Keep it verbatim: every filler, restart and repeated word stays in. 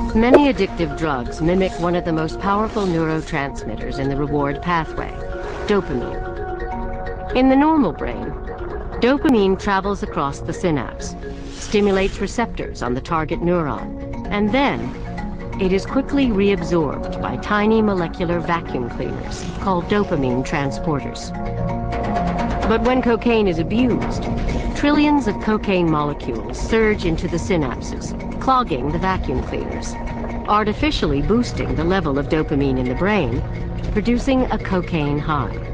Many addictive drugs mimic one of the most powerful neurotransmitters in the reward pathway, dopamine. In the normal brain, dopamine travels across the synapse, stimulates receptors on the target neuron, and then it is quickly reabsorbed by tiny molecular vacuum cleaners called dopamine transporters. But when cocaine is abused, trillions of cocaine molecules surge into the synapses, clogging the vacuum cleaners, artificially boosting the level of dopamine in the brain, producing a cocaine high.